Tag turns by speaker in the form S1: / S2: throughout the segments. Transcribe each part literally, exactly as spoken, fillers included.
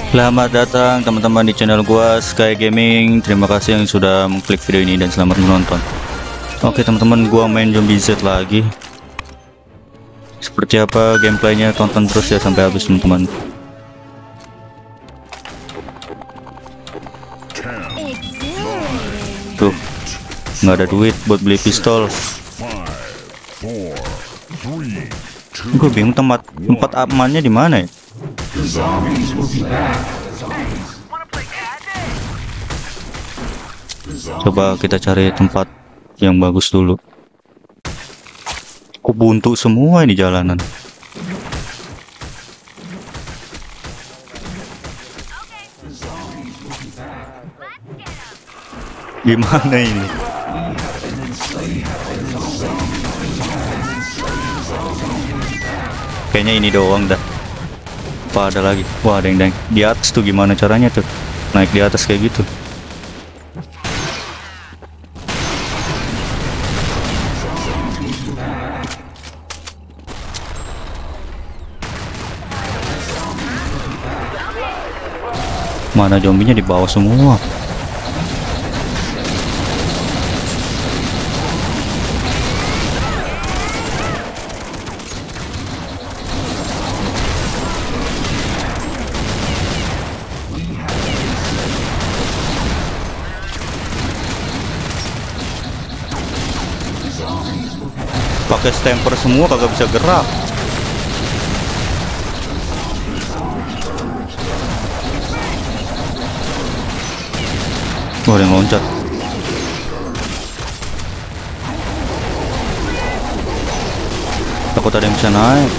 S1: Selamat datang teman-teman di channel gua Sky Gaming. Terima kasih yang sudah mengklik video ini dan selamat menonton. Oke teman-teman, gua main Zombie Z lagi. Seperti apa gameplaynya, tonton terus ya sampai habis teman-teman. Tuh, nggak ada duit buat beli pistol. Gue bingung tempat tempat amannya di mana ya. Coba kita cari tempat yang bagus dulu. Kok buntu semua ini jalanan. Gimana ini? Kayaknya ini doang dah. Apa ada lagi? Wah, ada yang di atas tuh, gimana caranya tuh naik di atas kayak gitu? Mana zombinya di bawah semua? Pakai stamper semua kagak bisa gerak. Wah, ada yang loncat. Takut ada yang bisa naik.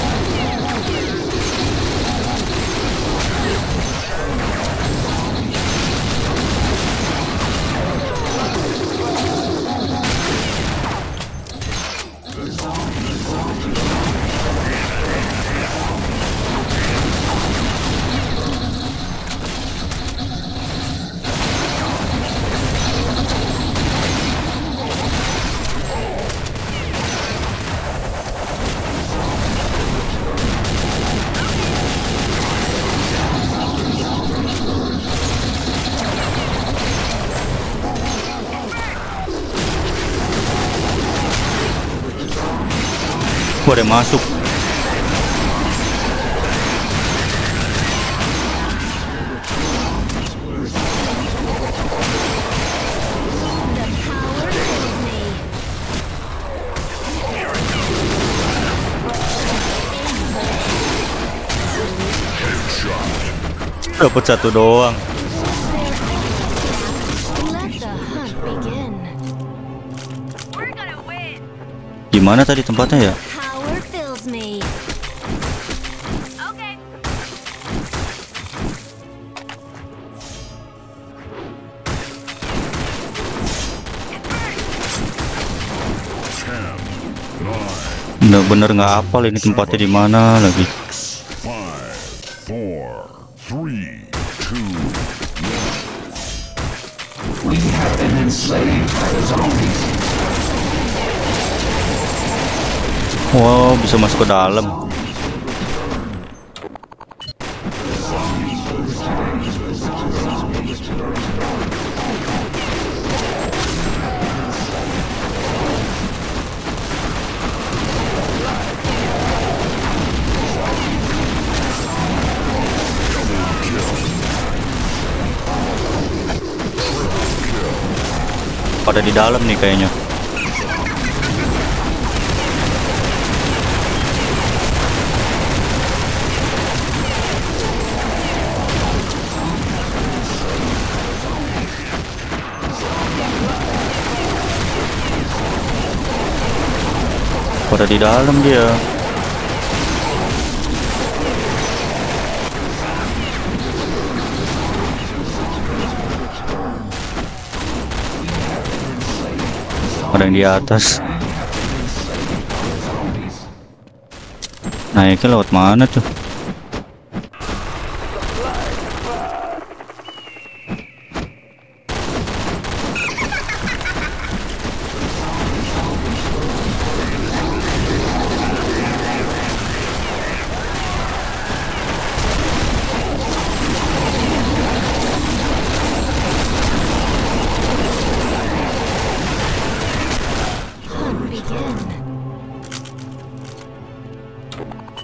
S1: Wah, ada yang masuk. Dapat satu doang. Gimana tadi tempatnya ya? Bener-bener nggak hafal ini tempatnya di mana lagi. Wow, bisa masuk ke dalam. Pada di dalam nih kayaknya. Pada di dalam dia. Ada yang di atas. Naiknya lewat mana tuh?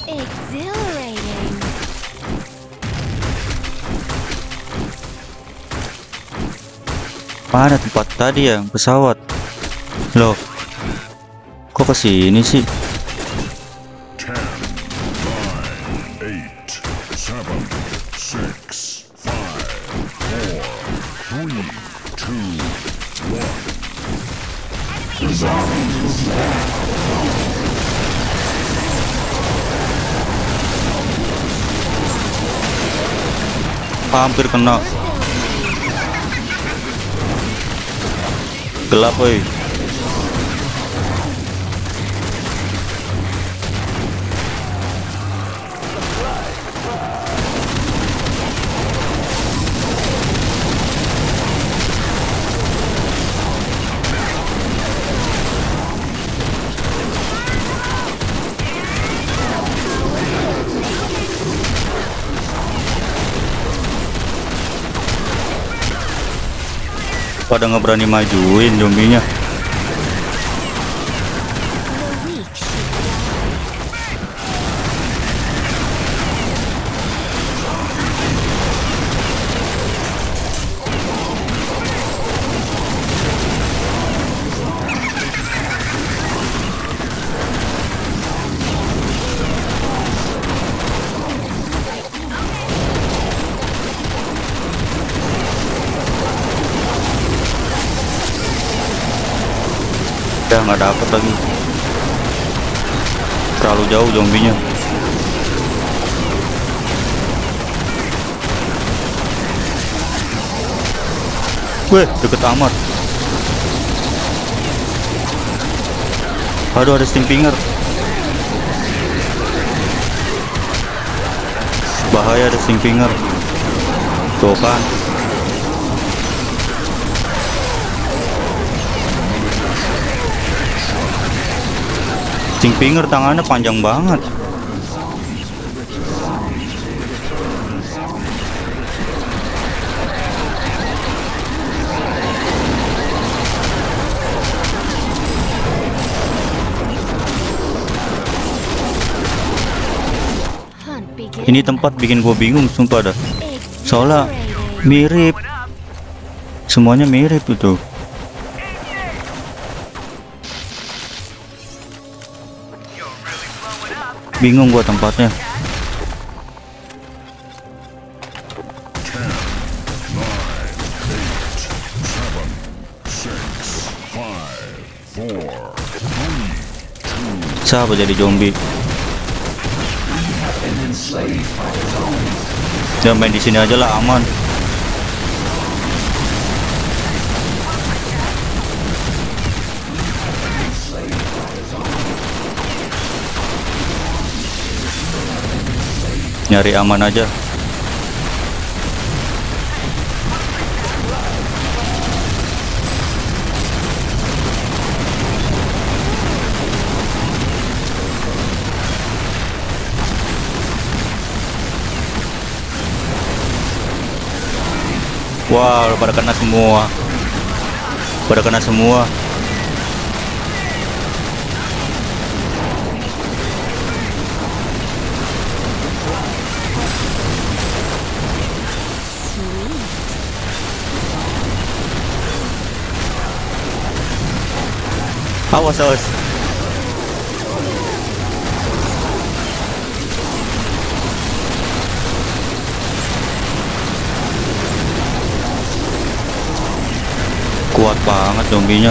S2: Exhilarating.
S1: Mana tempat tadi ya pesawat? Loh, kok kesini sih?
S3: ten, nine, eight, seven, six, five, four, three, two, one.
S1: Hampir kena. Gelap woi. Pada nggak berani majuin zombinya.
S2: The weak should die.
S1: Ya nggak dapet lagi. Terlalu jauh zombinya. Weh, deket amat. Aduh, ada stimpinger. Bahaya, ada stimpinger. Tuh kan. Stingpinger tangannya panjang banget.
S2: Hunt begins.
S1: Ini tempat bikin gue bingung sumpah dah. Soalnya
S2: Exhilarating.
S1: mirip. Semuanya mirip itu. Bingung gua tempatnya.
S3: ten, nine, eight, seven, six, five, four, three, two,
S1: Siapa jadi zombie? Jangan main di sini aja lah, aman. Nyari aman aja. Wow, pada kena semua. Pada kena semua. Awas, awas. Kuat banget zombinya.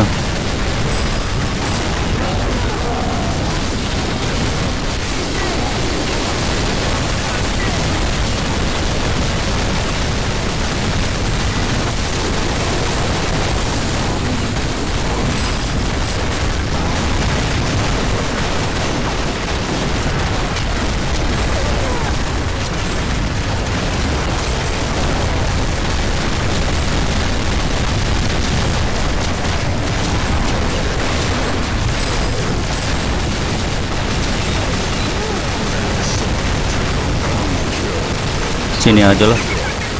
S1: Sini aja lah.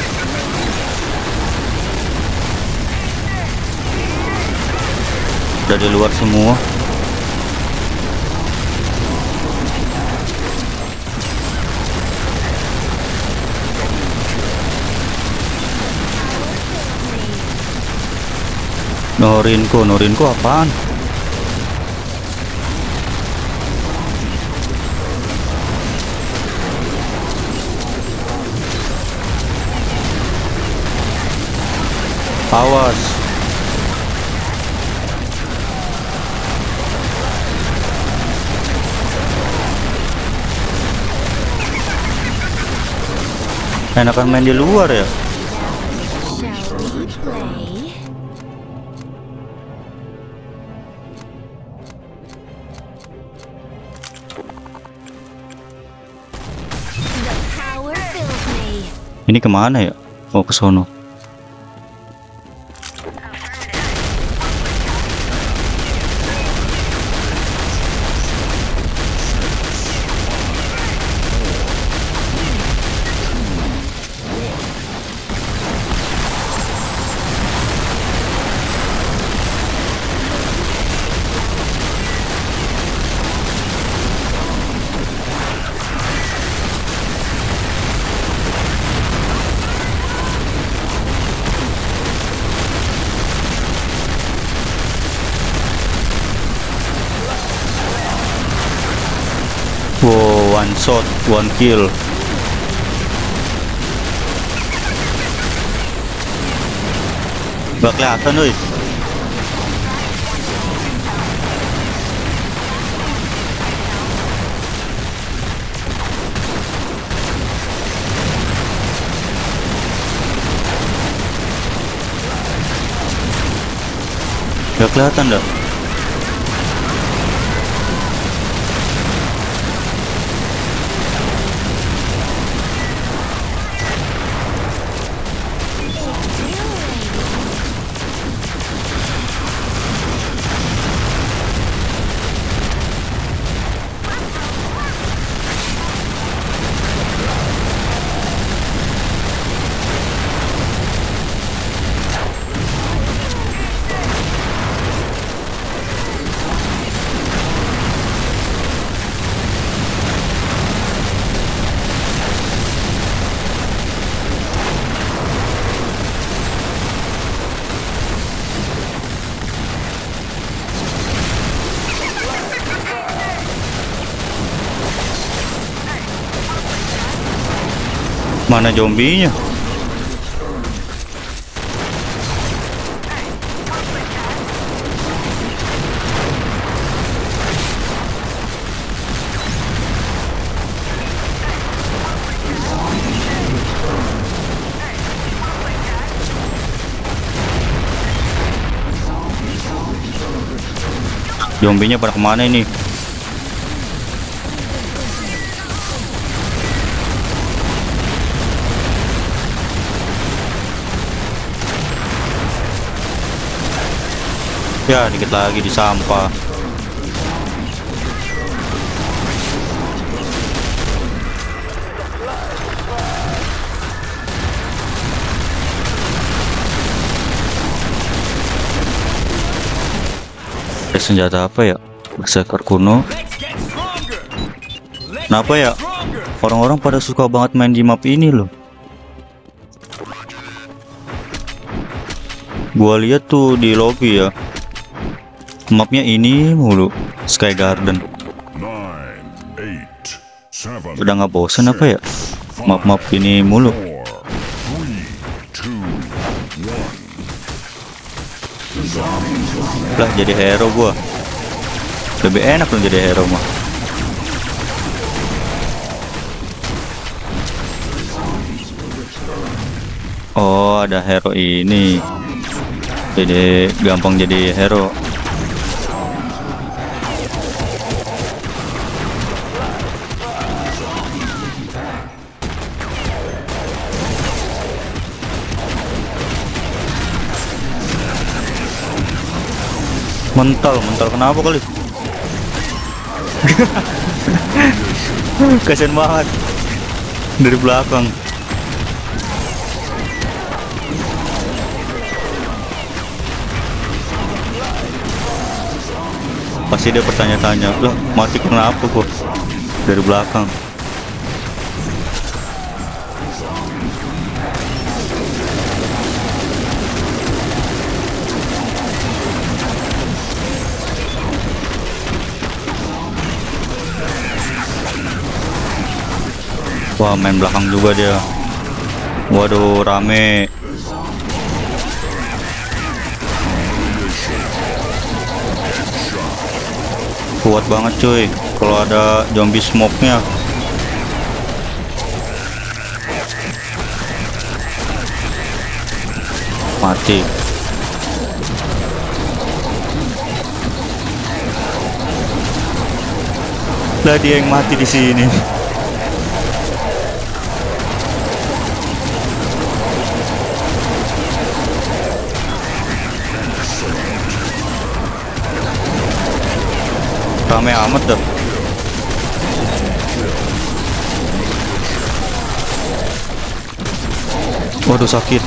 S1: Udah di luar semua. Norinku, Norinku apaan? Awas. Enakan main di luar ya.
S2: Shall we play? The power fills me.
S1: Ini kemana ya? Oh, ke sono. Wow, one shot, one kill. Gak kelihatan, woi. Gak kelihatan dah. Mana zombinya? Zombinya pada kemana ini? Ya, dikit lagi di sampah. Ada senjata apa ya? Berserker kuno. Kenapa ya? Orang-orang pada suka banget main di map ini loh. Gua lihat tuh di lobby ya. Mapnya ini mulu, Sky Garden.
S3: Nine, eight, seven,
S1: Udah nggak bosen apa ya? Map-map ini mulu.
S3: four, three, two, one.
S1: Lah jadi hero gua. Lebih enak dong jadi hero mah. Oh, ada hero ini. Jadi gampang jadi hero. Mental, mental kenapa kali? Kasian banget dari belakang. Pasti dia bertanya-tanya, loh mati kenapa kok dari belakang? Wah, main belakang juga dia. Waduh, rame. Kuat banget cuy kalau ada zombie smoke-nya. Mati. Lah dia yang mati di sini. Rame amat dah. Waduh, sakit.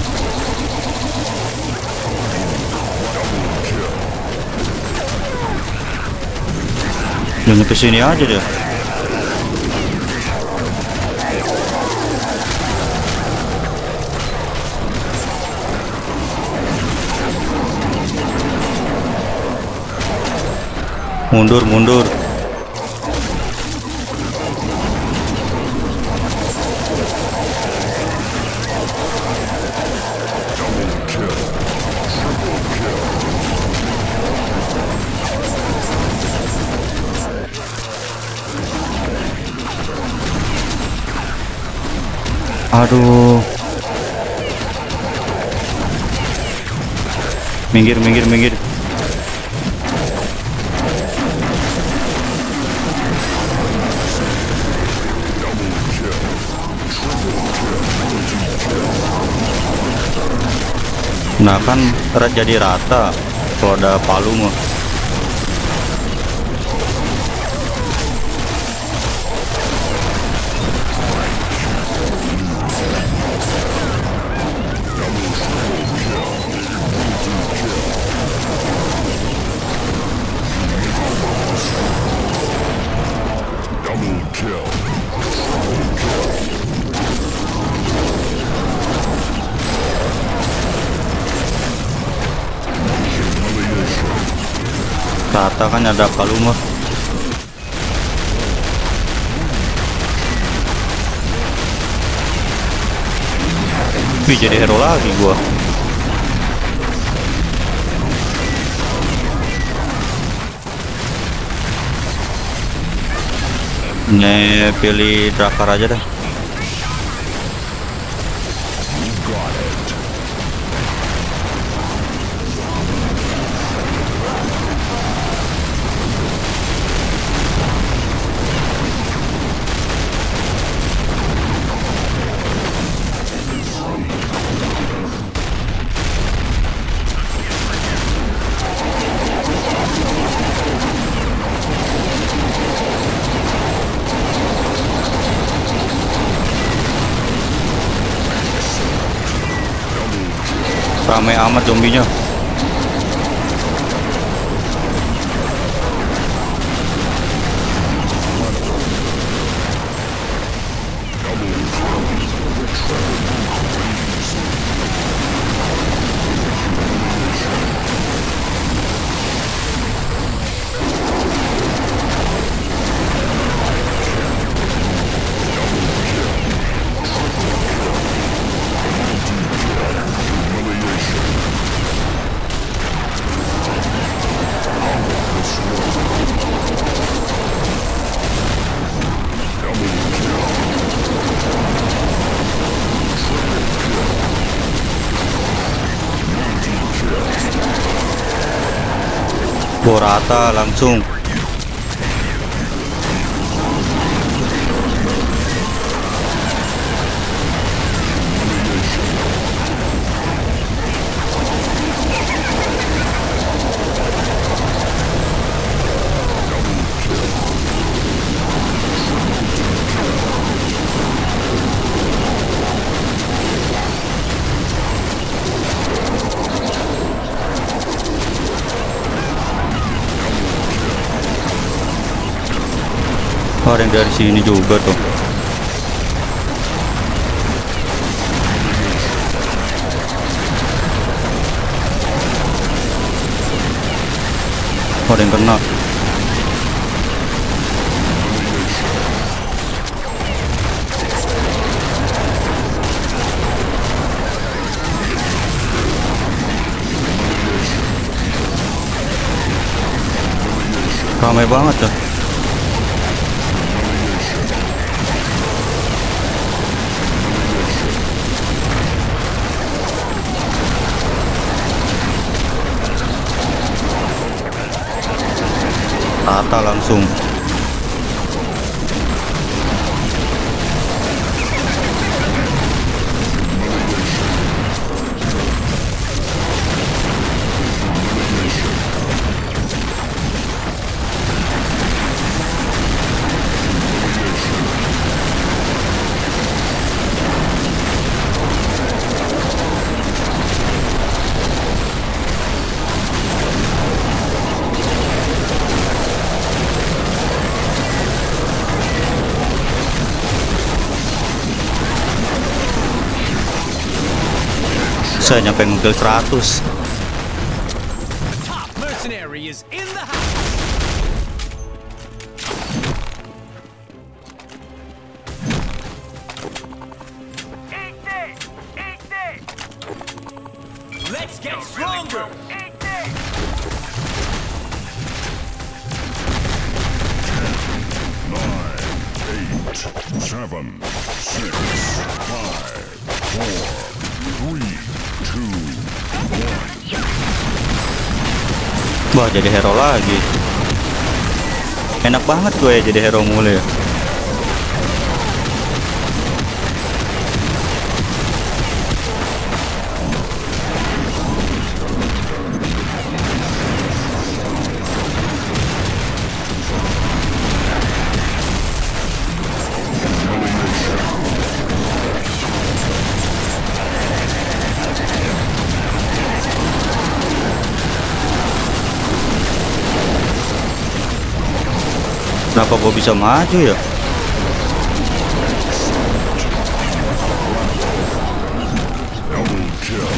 S1: Jangan kesini aja deh. Mundur, mundur. Aduh. Minggir, minggir, minggir. Nah kan jadi rata kalau ada palu mah. Rata kan ada palu mah. Wih, jadi hero lagi gua. Nih pilih Drakar aja dah. Ramai amat zombinya. Rata langsung. Oh, ada yang dari sini juga tuh. Oh, ada yang kena. Ramai banget tuh. Tata langsung. Saya nyampe ngekill seratus.
S4: Top mercenary is in the house. Eat this! Eat this! Let's get stronger! Eat this!
S3: Nine, eight, seven, six, five, four, three, two, one.
S1: Wah, jadi hero lagi. Enak banget gue ya jadi hero mulu ya. Kenapa gue bisa maju ya?
S3: Double kill.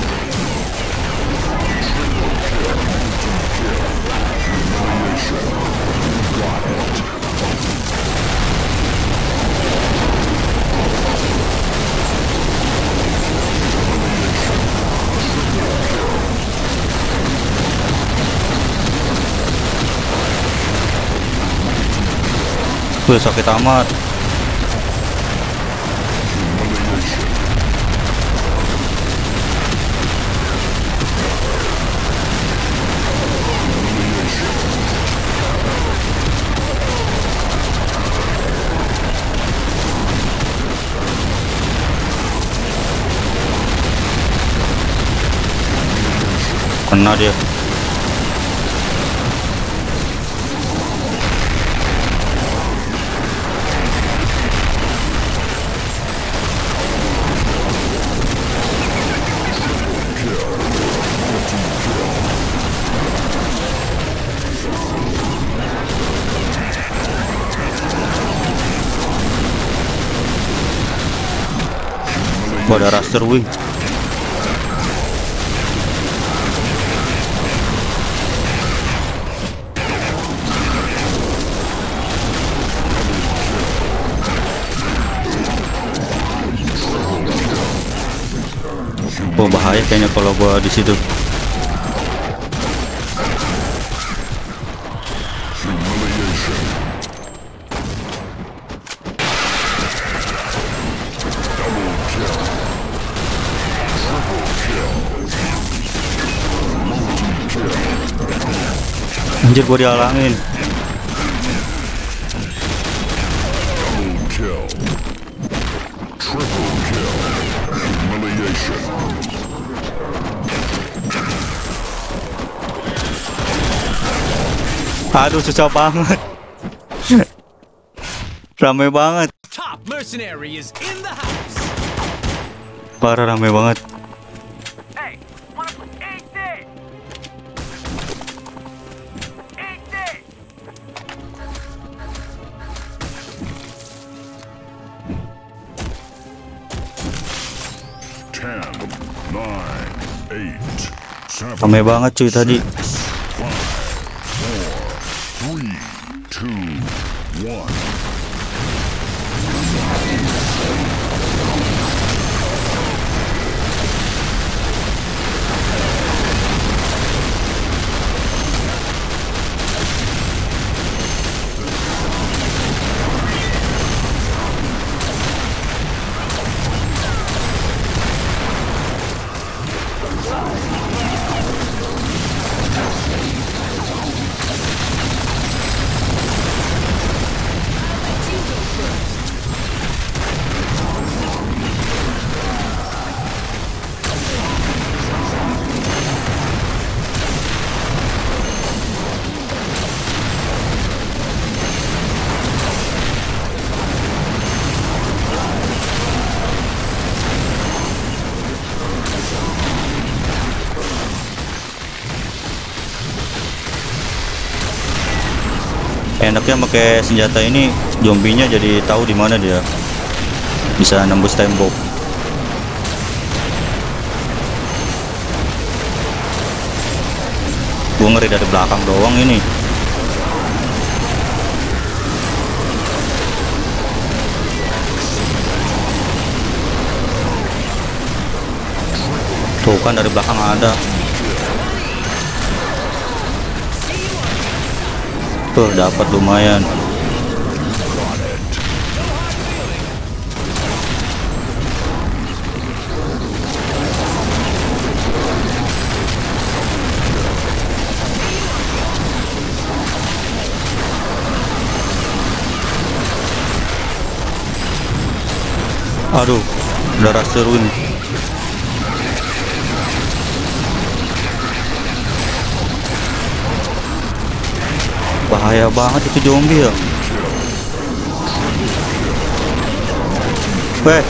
S1: Gue sakit amat. Kena dia. Ada raster wing. Oh, bahaya kayaknya kalau gua di situ. Anjir, gua dihalangin.
S3: Double kill. Triple kill. Humiliation.
S1: Aduh, susah banget. Ramai banget.
S4: Top mercenary is in the house.
S1: Parah, ramai banget.
S4: Hey, wanna eat this? Eat this!
S3: Ten, nine, eight, seven,
S1: Ramai banget cuy tadi.
S3: five, four, three, two, one.
S1: Enaknya pakai senjata ini, zombinya jadi tahu di mana dia. Bisa nembus tembok. Gue ngeri dari belakang doang ini. Tuh kan dari belakang ada. Tuh dapat lumayan. Aduh, udah raseruin. Bahaya banget itu zombie ya. Weh.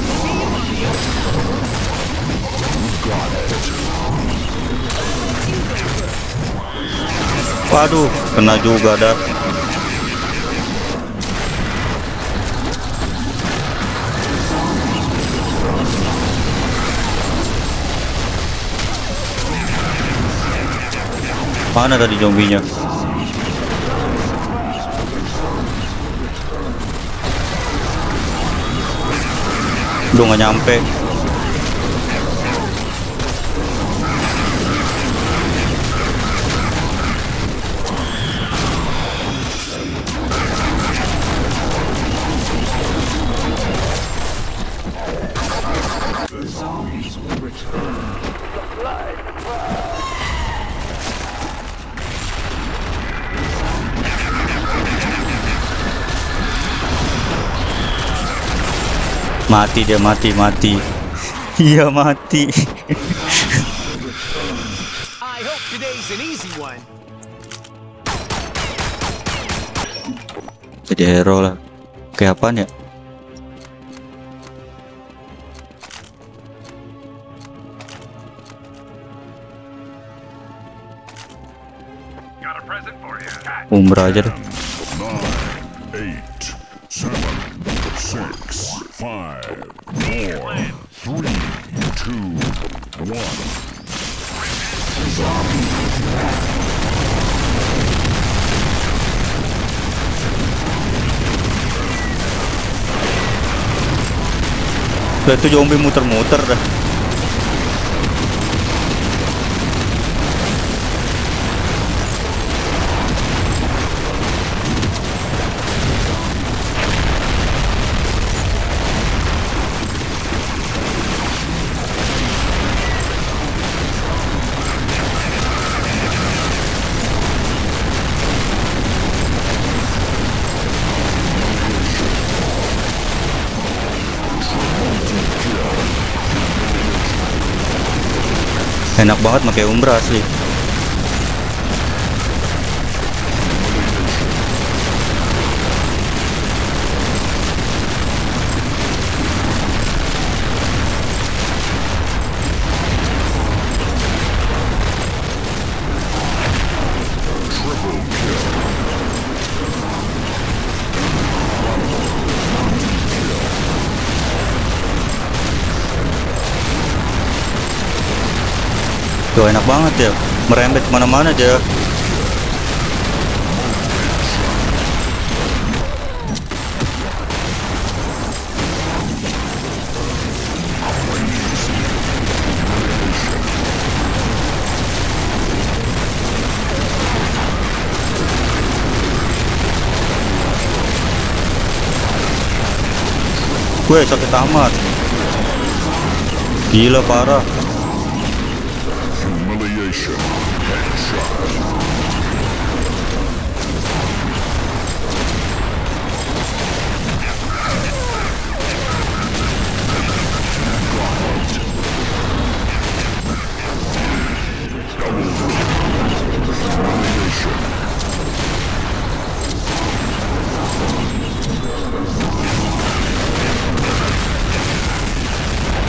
S1: Waduh, kena juga dah. Mana tadi zombinya? Udah nggak nyampe. Mati dia, mati, mati. Iya mati.
S4: I hope today's an easy one.
S1: Jadi hero lah. Kayak apaan ya?
S3: Got a present for you.
S1: Umrah aja deh.
S3: nine, eight, seven, six, five, four, three, two, one.
S1: Udah itu zombie muter-muter dah. Enak banget pakai umrah asli. Tuh enak banget ya, merembet kemana-mana aja. Gue sakit amat. Gila parah.
S3: Humiliation. Headshot.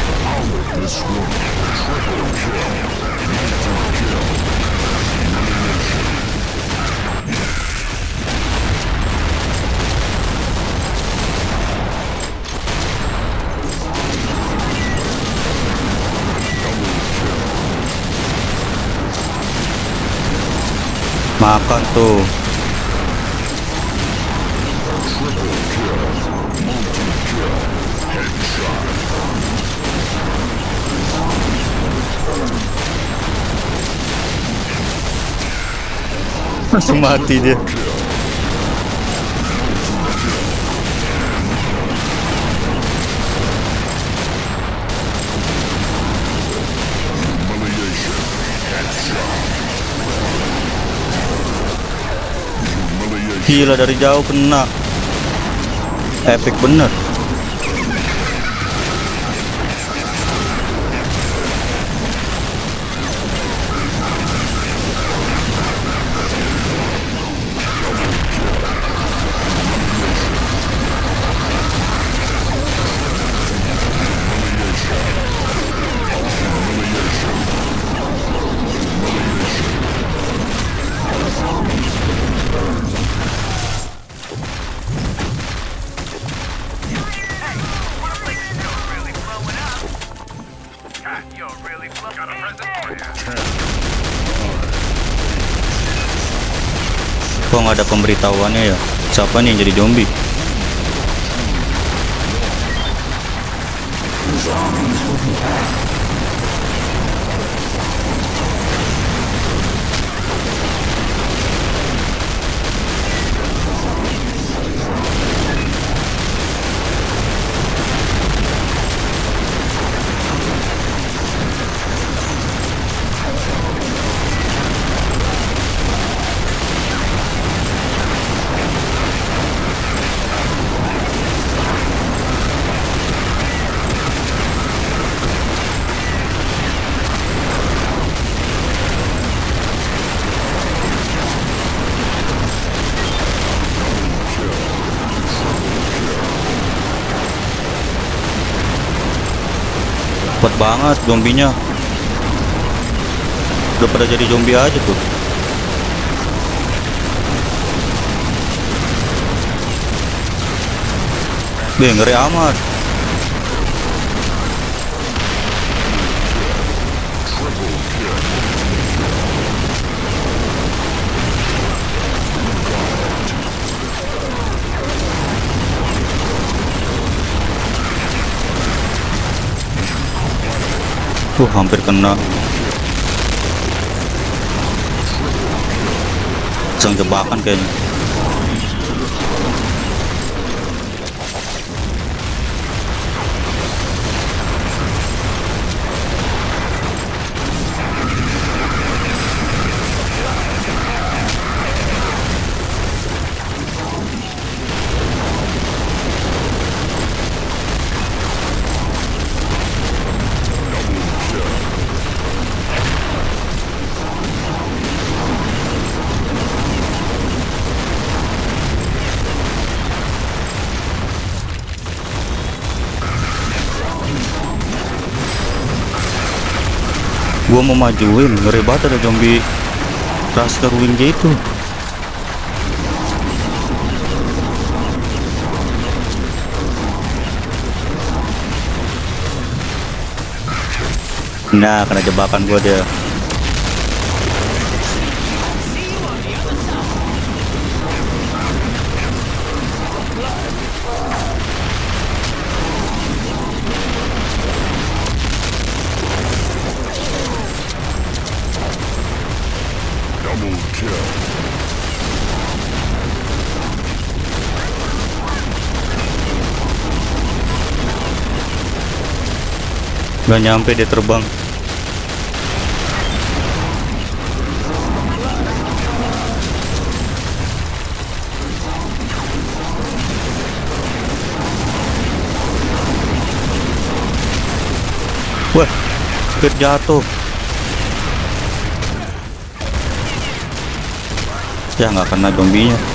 S3: This one, triple kill, multi kill,
S1: Makan tuh. Langsung mati dia. Gila, dari jauh kena. Epic bener. Kok nggak ada pemberitahuannya ya? Siapa nih yang jadi zombie? Kuat banget zombinya. Udah pada jadi zombie aja tuh. Beh, ngeri amat. Tuh, hampir kena. Sang jebakan kayaknya. Gua mau majuin, ngeri banget ada zombie raster wing gitu. Nah, kena jebakan gua dia. Gak nyampe dia terbang. Wah, speed jatuh. Ya nggak kena zombinya.